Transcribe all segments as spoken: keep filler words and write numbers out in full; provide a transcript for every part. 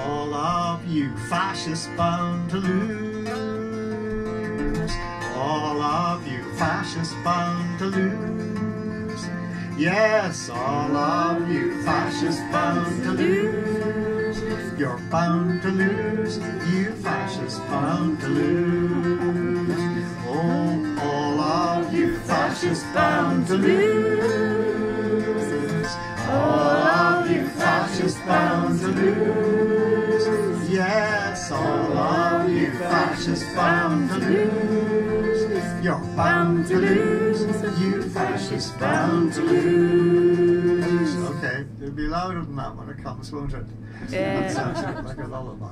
all of you fascists bound to lose. All of you fascists bound to lose. Yes, all of you fascists bound to lose. You're bound to lose, you fascists bound to lose. Oh, all of you fascists bound to lose. All of you fascists bound to lose. Yes, all of you fascists bound to lose. You're bound to lose, you fascists bound to lose. Okay, it'll be louder than that when it comes, won't it? Yeah. That sounds like a lullaby.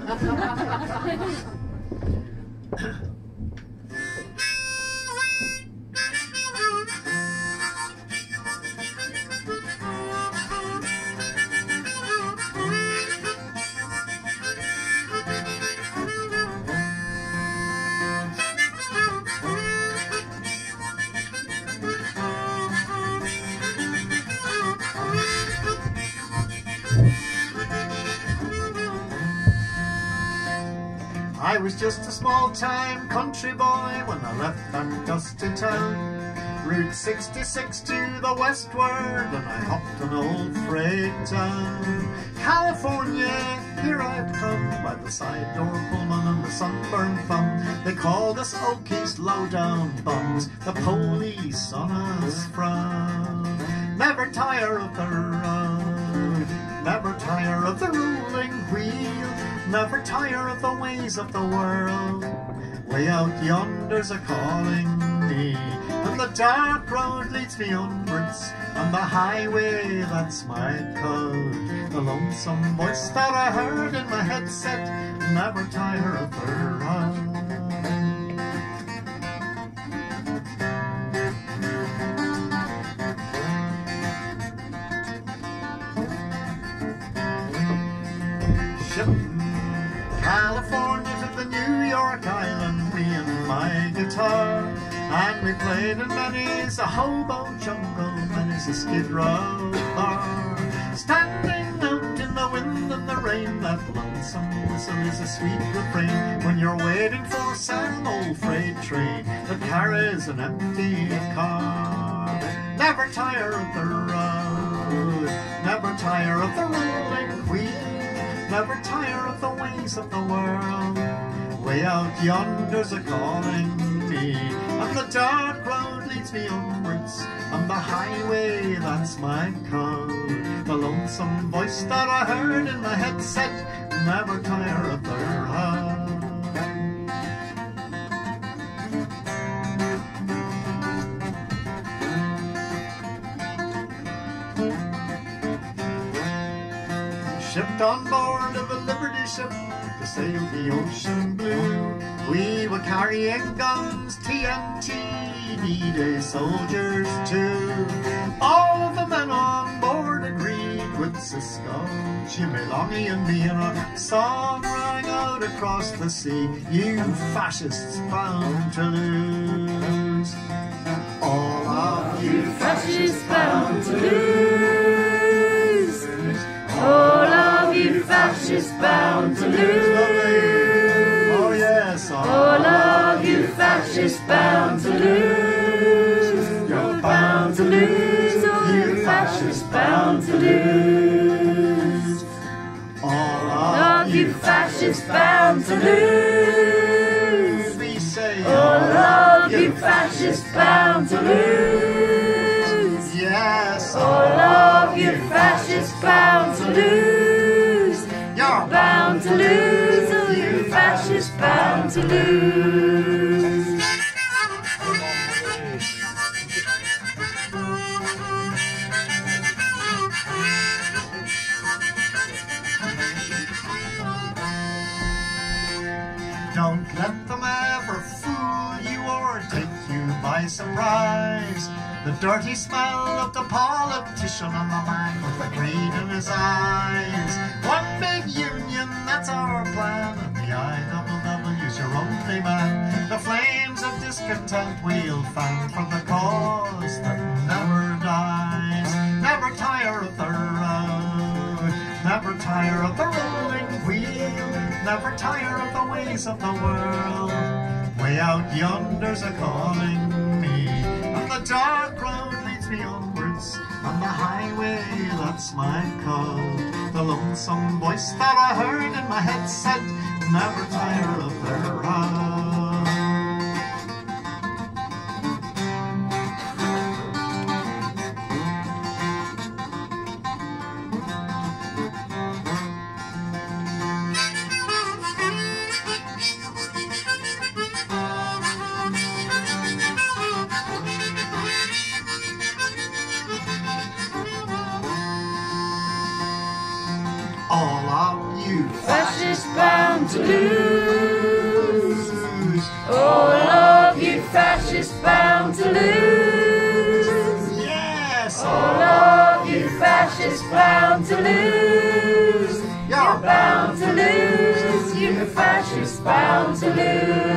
I was just a small-time country boy when I left that dusty town. Route sixty-six to the westward, and I hopped an old freight town. California, here I'd come, by the side door Pullman and the sunburned thumb. They called us Okies, low-down bums, the police on us frown. Never tire of the road, never tire of the ruling wheel, never tire of the ways of the world. Way out yonder's a calling me, and the dark road leads me onwards. On the highway, that's my code. The lonesome voice that I heard in my headset, never tire of the road. Shipping California to the New York Island, me and my guitar, and we played in many's a hobo jungle, many's a skid row bar. Standing out in the wind and the rain, that lonesome whistle is a sweet refrain when you're waiting for some old freight train that carries an empty car. Never tire of the road, never tire of the rolling wheel, never tire of the ways of the world. Way out yonder's a calling me, and the dark road leads me onwards. On the highway, that's my code. The lonesome voice that I heard in my headset, never tire of the road. Shipped on board of a Liberty ship to sail the ocean blue. We were carrying guns, T N T, D-Day soldiers too. All of the men on board agreed with Cisco, Jimmy Longy and me, and our song rang out across the sea. You fascists bound to lose. All of you fascists bound to lose. All of you fascists bound to lose. Oh yes, all, all of you fascists bound to lose. You're bound to lose, oh you fascists bound to lose. All of you fascists bound to lose. We say all of you fascists bound to lose. Yes, all of you fascists bound to lose. You're bound to lose, oh you fascists bound to lose. Don't let them ever fool you or take you by surprise. The dirty smell of the politician on the man with the greed in his eyes. One big union, that's our plan, and the I W W's your only man. The flames of discontent we'll fan for the cause that never dies. Never tire of the road, never tire of the rolling never tire of the ways of the world. Way out yonder's a calling me, and the dark road leads me onwards, on the highway that's my call. The lonesome voice that I heard in my head said, never tire of the road. All of you fascists bound to lose. All of you fascists bound to lose. Yes, all of you fascists bound to lose. You're bound to lose. You fascists bound to lose.